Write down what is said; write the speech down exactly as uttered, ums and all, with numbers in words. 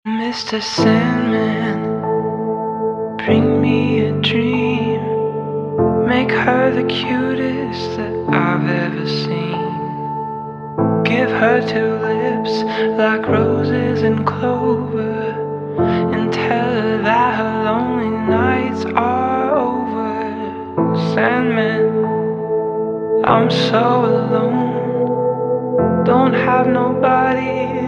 Mister Sandman, bring me a dream. Make her the cutest that I've ever seen. Give her two lips like roses and clover, and tell her that her lonely nights are over. Sandman, I'm so alone, don't have nobody